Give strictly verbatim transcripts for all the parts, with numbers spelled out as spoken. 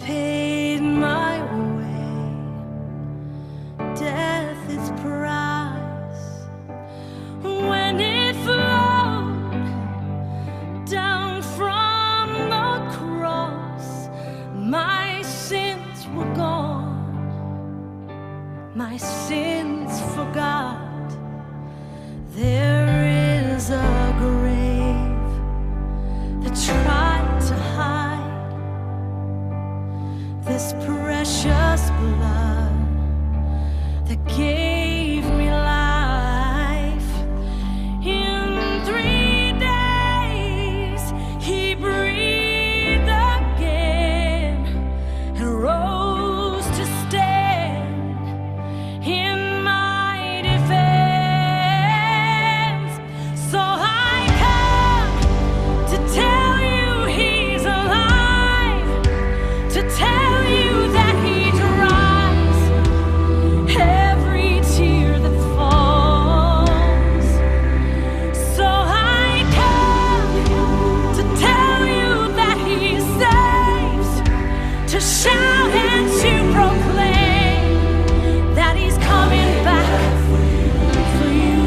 paid my way, death its price. When it flowed down from the cross, my sins were gone, my sins forgot. There is a grave that tried to hide this precious blood that gave me life. In three days he breathed again and rose to stand in my defense. So I come to tell you he's alive, to tell you that he dries every tear that falls. So I come to tell you that he saves, to shout and to proclaim that he's coming back for you.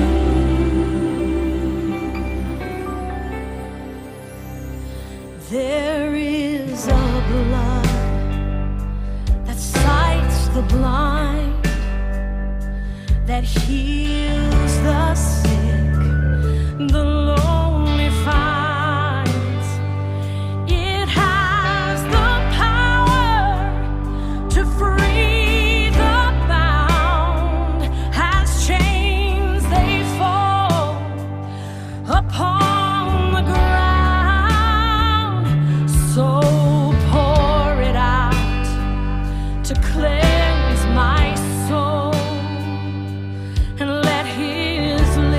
There is a blood that sights the blind, that heals the sick, the lonely finds. It has the power to free the bound as chains they fall upon the ground. So pour it out to cleanse my soul, and let his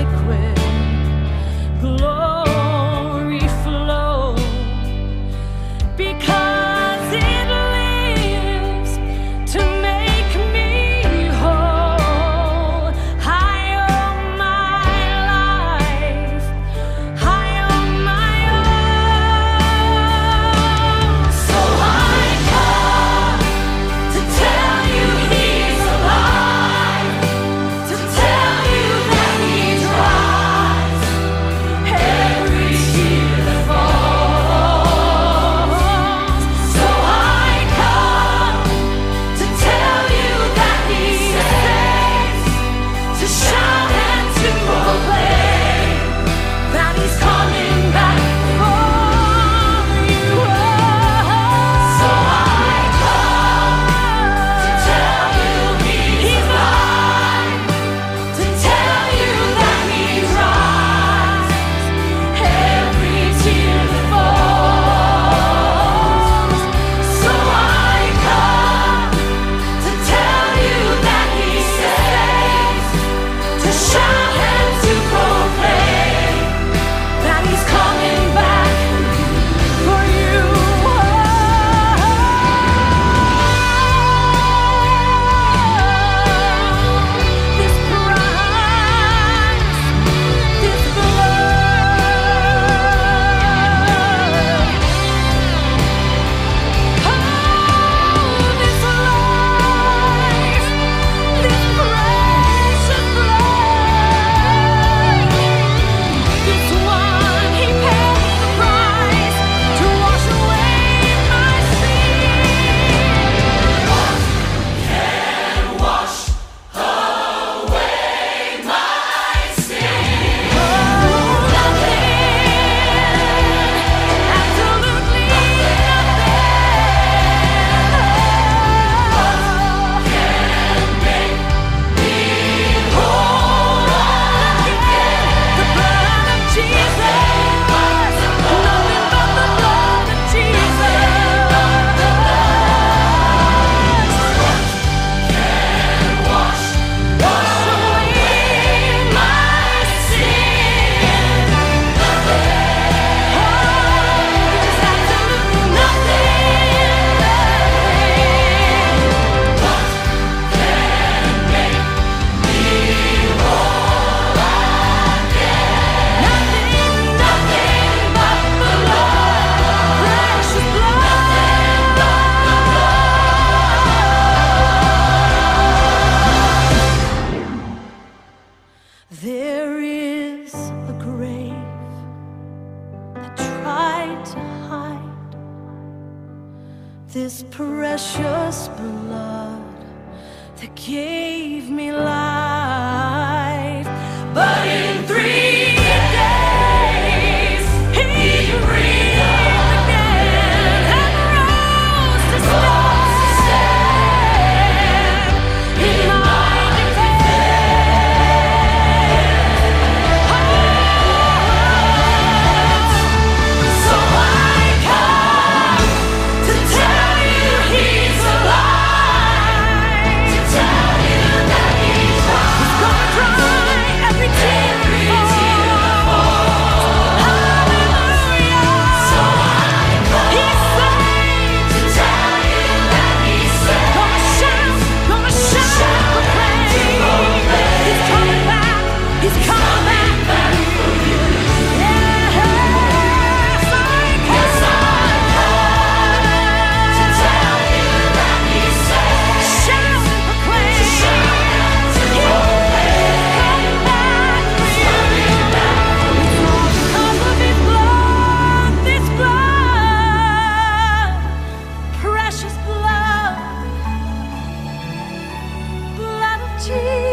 precious blood that gave me life. But in three days he breathed again and rose to stand in my defense. So I come to tell you he's alive, to tell you that he's right. He's gonna dry every tear falls. Hallelujah. So I come, he's saved, to tell you that he's saved. Gonna shout, gonna shout, proclaim. He's coming back, he's coming back for you. Yes, I come to tell you that he's saved. Shout and proclaim. He's coming back for you. It's all because of his blood, this blood, precious blood, blood of Jesus.